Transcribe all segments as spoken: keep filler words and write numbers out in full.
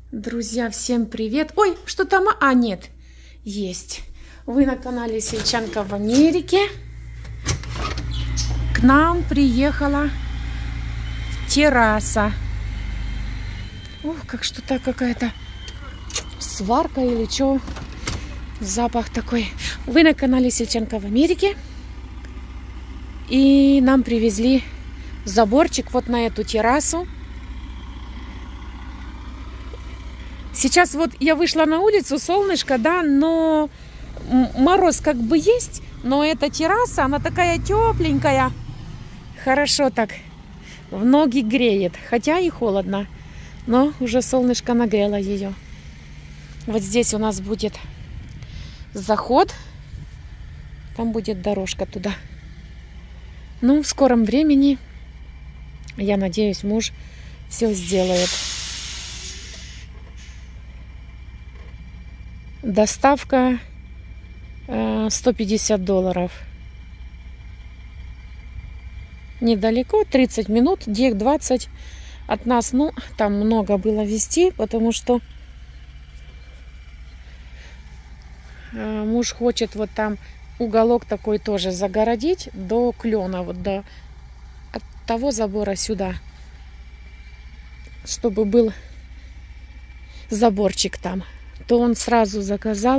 Друзья, всем привет! Ой, что там? А, нет, есть. Вы на канале Сельчанка в Америке. К нам приехала терраса. Ух, как что-то какая-то сварка или что. Запах такой. Вы на канале Сельчанка в Америке. И нам привезли заборчик вот на эту террасу. Сейчас вот я вышла на улицу, солнышко, да, но мороз как бы есть, но эта терраса, она такая тепленькая. Хорошо так, в ноги греет, хотя и холодно, но уже солнышко нагрело ее. Вот здесь у нас будет заход, там будет дорожка туда. Ну, в скором времени, я надеюсь, муж все сделает. Доставка э, сто пятьдесят долларов. Недалеко, тридцать минут, где двадцать от нас. Ну, там много было везти, потому что э, муж хочет вот там уголок такой тоже загородить до клена, вот до от того забора сюда, чтобы был заборчик там. То он сразу заказал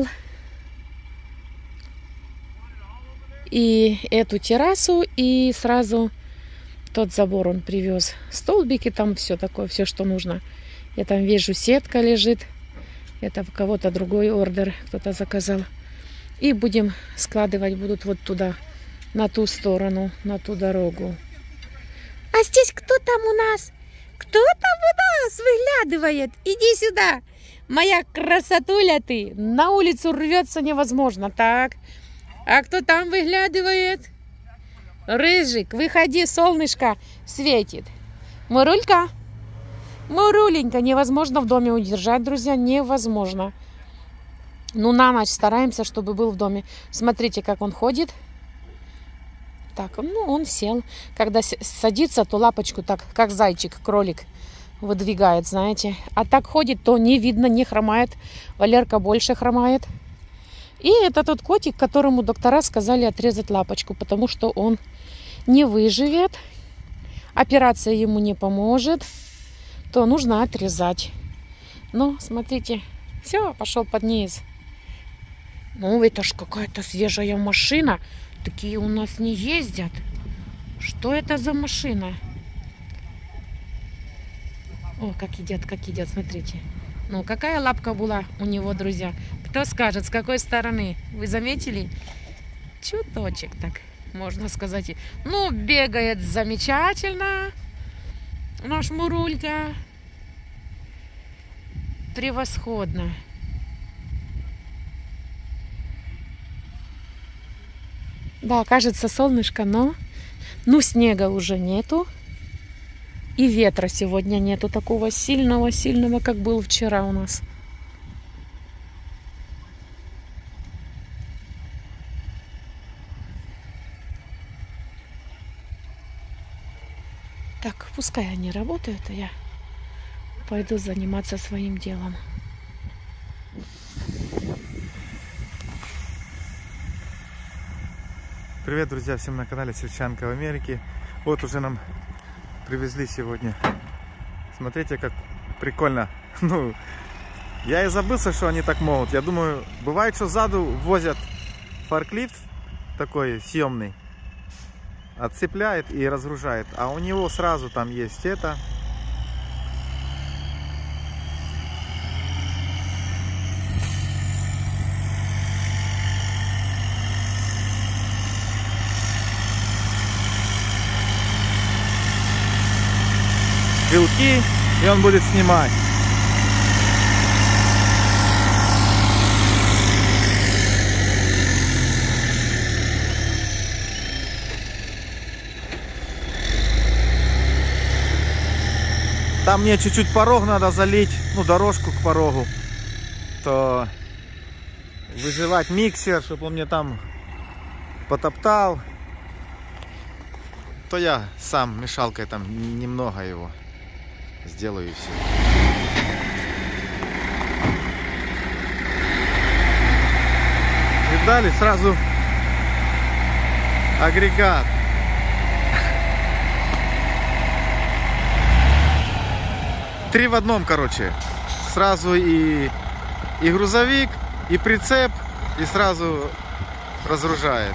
и эту террасу, и сразу тот забор он привез. Столбики, там все такое, все, что нужно. Я там вижу, сетка лежит. Это в кого-то другой ордер кто-то заказал. И будем складывать, будут вот туда, на ту сторону, на ту дорогу. А здесь кто там у нас? Кто там у нас выглядывает? Иди сюда. Моя красотуля ты, на улицу рвется невозможно. Так, а кто там выглядывает? Рыжик, выходи, солнышко светит. Мурулька, Муруленька, невозможно в доме удержать, друзья, невозможно. Ну, на ночь стараемся, чтобы был в доме. Смотрите, как он ходит. Так, ну, он сел. Когда садится, то лапочку так, как зайчик, кролик, выдвигает, знаете. А так ходит, то не видно, не хромает. Валерка больше хромает. И это тот котик, которому доктора сказали отрезать лапочку, потому что он не выживет. Операция ему не поможет. То нужно отрезать. Ну, смотрите. Все, пошел под низ. Ну, это ж какая-то свежая машина. Такие у нас не ездят. Что это за машина? О, как едят, как едят, смотрите. Ну, какая лапка была у него, друзья? Кто скажет, с какой стороны? Вы заметили? Чуточек так, можно сказать. Ну, бегает замечательно. Наш Мурулька. Превосходно. Да, кажется, солнышко, но ну, снега уже нету. И ветра сегодня нету такого сильного-сильного, как был вчера у нас. Так, пускай они работают, а я пойду заниматься своим делом. Привет, друзья, всем на канале Сельчанка в Америке. Вот уже нам привезли сегодня. Смотрите, как прикольно. Ну, я и забылся, что они так могут. Я думаю, бывает, что сзади возят форклифт такой съемный, отцепляет и разгружает. А у него сразу там есть это. Вилки, и он будет снимать. Там мне чуть-чуть порог надо залить, ну, дорожку к порогу. То вызывать миксер, чтобы он мне там потоптал. То я сам мешалкой там немного его сделаю и все. дали, сразу агрегат. Три в одном, короче. Сразу и, и грузовик, и прицеп, и сразу разгружает.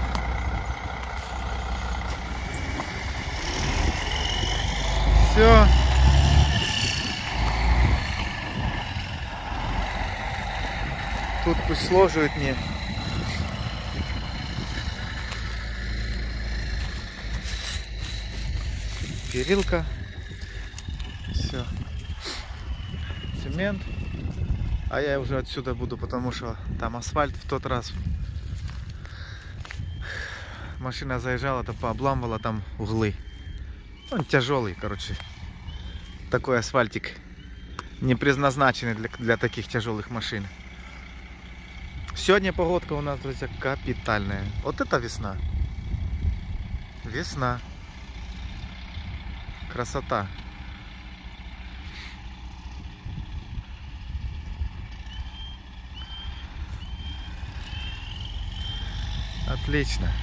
Все. Тут пусть сложивает мне. Перилка. Все. Цемент. А я уже отсюда буду, потому что там асфальт в тот раз. Машина заезжала, то пообламывала там углы. Он тяжелый, короче. Такой асфальтик не предназначенный для, для таких тяжелых машин. Сегодня погодка у нас, друзья, капитальная. Вот это весна. Весна. Красота. Отлично.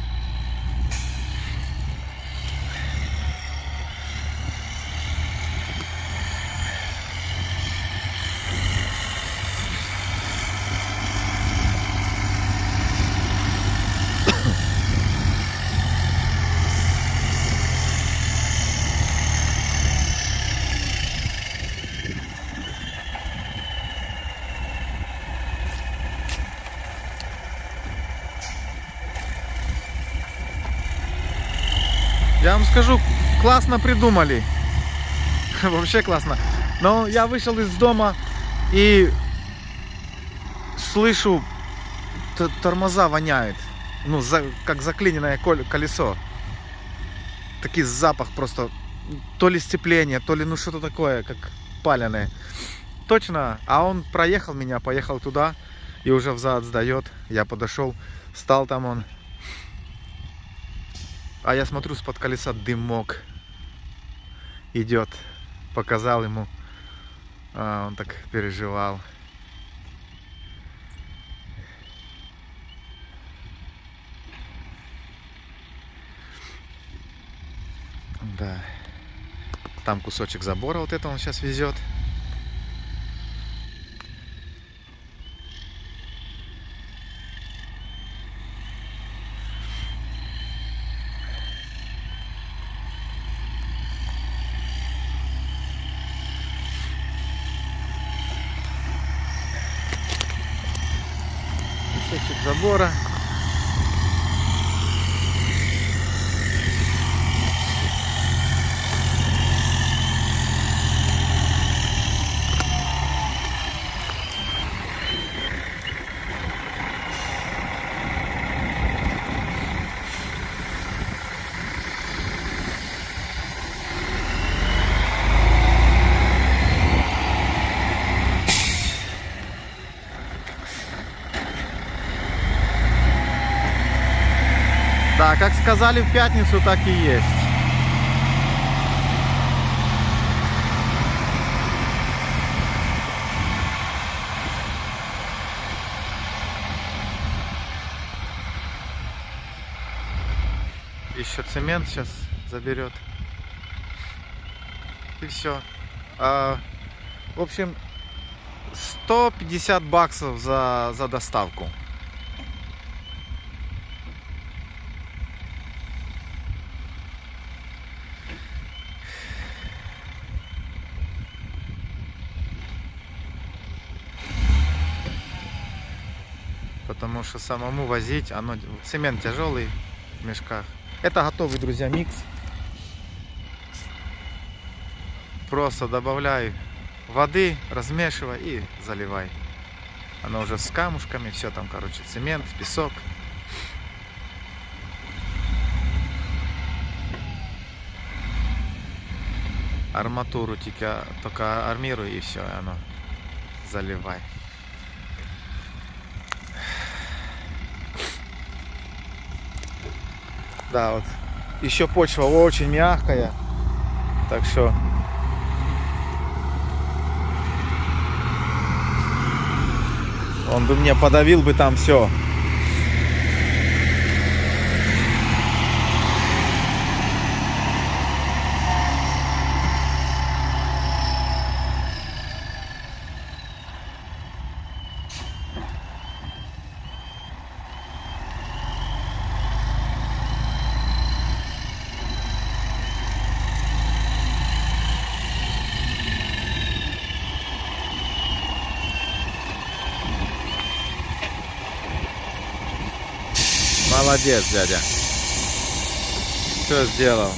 Я вам скажу, классно придумали. Вообще классно. Но я вышел из дома и слышу, тормоза воняют. Ну, за, как заклиненное колесо. Такой запах просто. То ли сцепление, то ли ну что-то такое, как паленое. Точно. А он проехал меня, поехал туда и уже взад сдает. Я подошел, стал там он. А я смотрю, с-под колеса дымок идет. Показал ему. А, он так переживал. Да. Там кусочек забора, вот это он сейчас везет. Кусочек забора. Да, как сказали в пятницу, так и есть. Еще цемент сейчас заберет. И все. А, в общем, сто пятьдесят баксов за, за доставку. Потому что самому возить, оно, цемент тяжелый в мешках. Это готовый, друзья, микс. Просто добавляй воды, размешивай и заливай. Оно уже с камушками, все там, короче, цемент, песок. Арматуру только, только армируй и все, и оно заливай. Да, вот еще почва очень мягкая, так что он бы мне подавил бы там все. Молодец, дядя. Все сделал.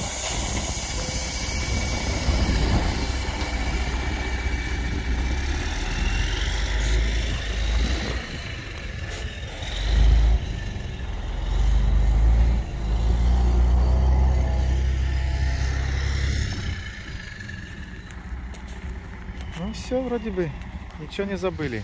Ну все, вроде бы ничего не забыли.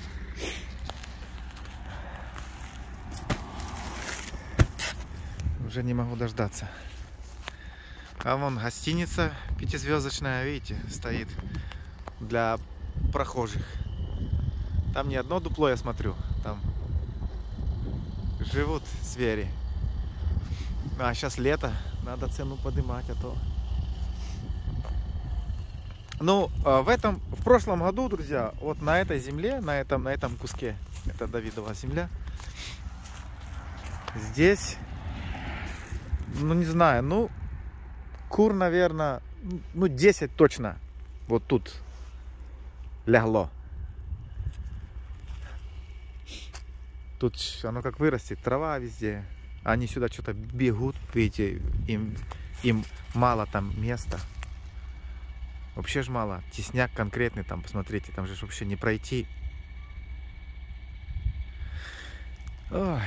Уже не могу дождаться. А вон гостиница пятизвездочная, видите, стоит для прохожих. Там не одно дупло, я смотрю, там живут звери. А сейчас лето, надо цену поднимать, а то... Ну, в этом, в прошлом году, друзья, вот на этой земле, на этом, на этом куске, это Давидова земля, здесь, ну не знаю, ну кур, наверное, ну десять точно вот тут лягло. Тут оно как вырастет, трава везде. Они сюда что-то бегут, видите, им, им мало там места. Вообще ж мало. Тесняк конкретный там, посмотрите, там же вообще не пройти. Ой.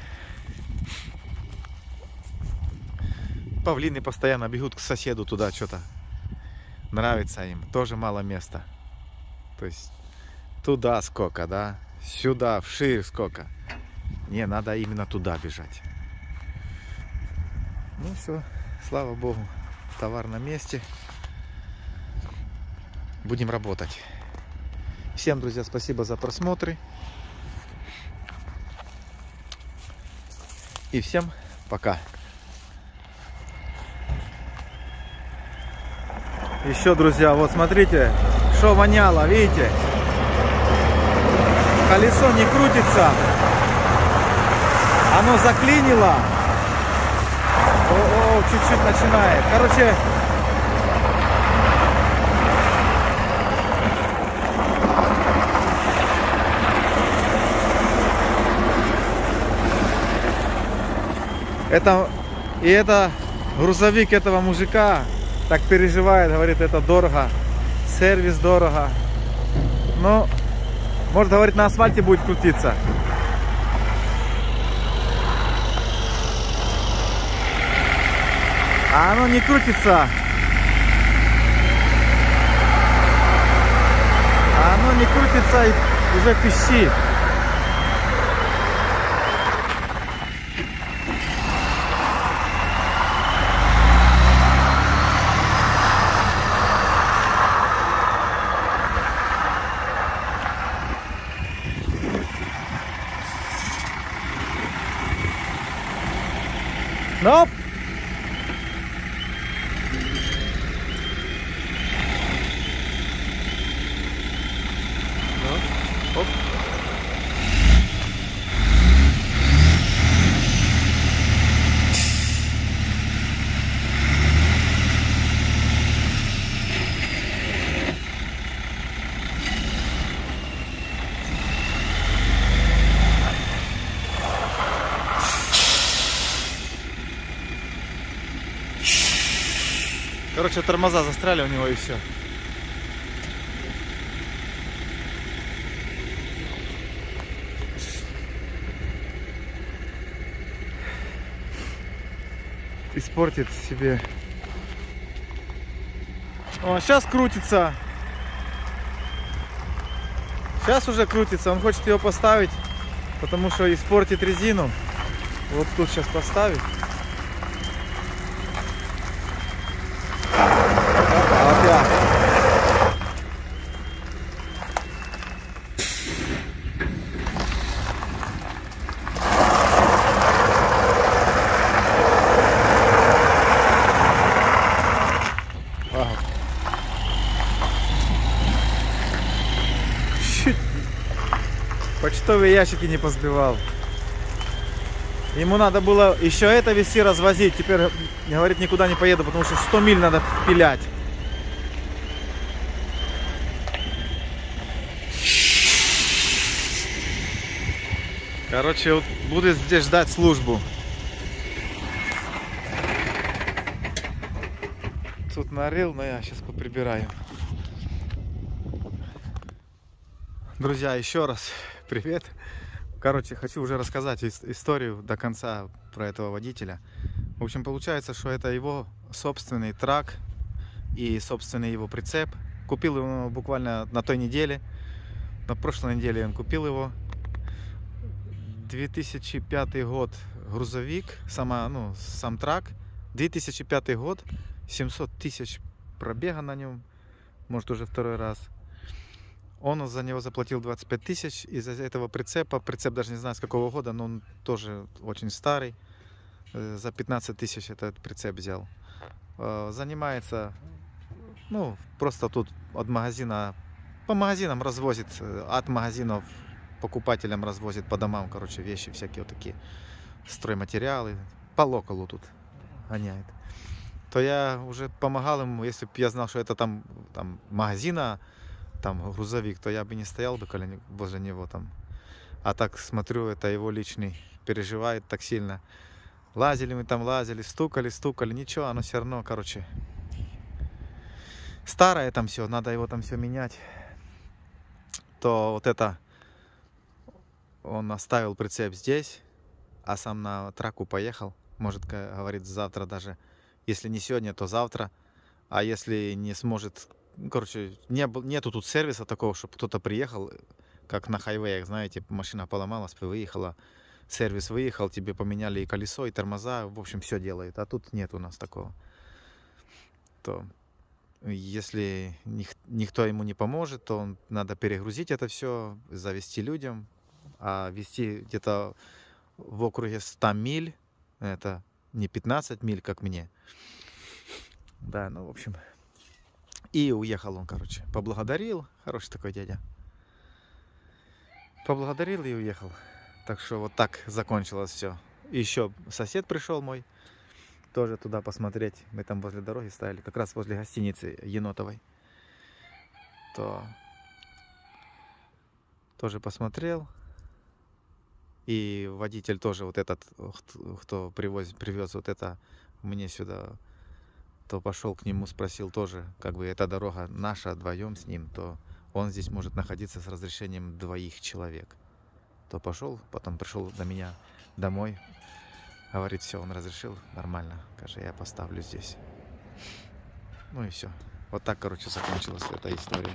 Павлины постоянно бегут к соседу туда что-то. Нравится им. Тоже мало места. То есть туда сколько, да? Сюда, вширь сколько. Не, надо именно туда бежать. Ну все, слава богу, товар на месте. Будем работать. Всем, друзья, спасибо за просмотры. И всем пока. Еще, друзья, вот смотрите, что воняло, видите? Колесо не крутится. Оно заклинило. О-о, чуть-чуть начинает. Короче, это и это грузовик этого мужика так переживает, говорит, это дорого, сервис дорого. Но может, говорит, на асфальте будет крутиться. А оно не крутится. А оно не крутится и уже пищит. Nope. Оп. Короче, тормоза застряли у него и все. Испортит себе. О, сейчас крутится. Сейчас уже крутится. Он хочет ее поставить, потому что испортит резину. Вот тут сейчас поставить. Почтовые ящики не позбивал. Ему надо было еще это везти, развозить. Теперь, говорит, никуда не поеду, потому что сто миль надо пилять. Короче, вот буду здесь ждать службу. тут нарыл, но я сейчас поприбираю. Друзья, еще раз привет. Короче, хочу уже рассказать историю до конца про этого водителя. В общем, получается, что это его собственный трак и собственный его прицеп. Купил его буквально на той неделе. На прошлой неделе он купил его. две тысячи пятый год грузовик, сама, ну, сам трак. две тысячи пятый год, семьсот тысяч пробега на нем, может уже второй раз. Он за него заплатил двадцать пять тысяч из-за этого прицепа. Прицеп даже не знаю с какого года, но он тоже очень старый. За пятнадцать тысяч этот прицеп взял. Занимается, ну, просто тут от магазина, по магазинам развозит, от магазинов покупателям развозит по домам, короче, вещи всякие вот такие, стройматериалы, по локалу тут гоняет. То я уже помогал ему, если бы я знал, что это там, там магазина, там грузовик, то я бы не стоял бы возле него там. А так смотрю, это его личный, переживает так сильно. Лазили мы там, лазили, стукали, стукали, ничего, оно все равно, короче, старое там все, надо его там все менять. То вот это, он оставил прицеп здесь, а сам на траку поехал. Может, говорит, завтра даже, если не сегодня, то завтра. А если не сможет, короче, не, нету тут сервиса такого, чтобы кто-то приехал, как на хайвеях, знаете, машина поломалась, выехала, сервис выехал, тебе поменяли и колесо, и тормоза, в общем, все делает. А тут нет у нас такого. То если никто ему не поможет, то он, надо перегрузить это все, завести людям, а вести где-то в округе ста миль, это не пятнадцать миль, как мне. Да, ну, в общем. И уехал он, короче. Поблагодарил. Хороший такой дядя. Поблагодарил и уехал. Так что вот так закончилось все. И еще сосед пришел мой. Тоже туда посмотреть. Мы там возле дороги стояли. Как раз возле гостиницы Енотовой. То тоже посмотрел. И водитель тоже вот этот, кто привез, привез вот это мне сюда, то пошел к нему, спросил тоже, как бы эта дорога наша, вдвоем с ним, то он здесь может находиться с разрешением двоих человек. То пошел, потом пришел до меня домой, говорит, все, он разрешил, нормально, скажи, я поставлю здесь. Ну и все. Вот так, короче, закончилась эта история.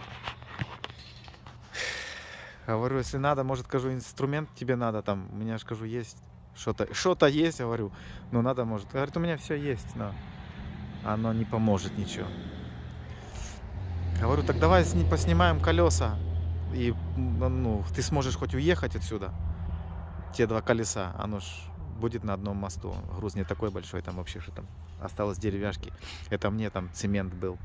Говорю, если надо, может, скажу, инструмент тебе надо, там, у меня, скажу, есть что-то, что-то есть, говорю, но надо, может. Говорит, у меня все есть, но оно не поможет ничего. Говорю, так давай поснимаем колеса, и, ну, ты сможешь хоть уехать отсюда, те два колеса, оно ж будет на одном мосту, груз не такой большой, там вообще, что там, осталось деревяшки, это мне там цемент был,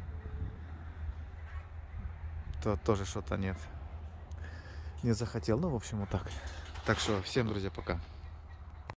то тоже что-то нет. Не захотел. Ну, в общем, вот так. Так что всем, друзья, пока.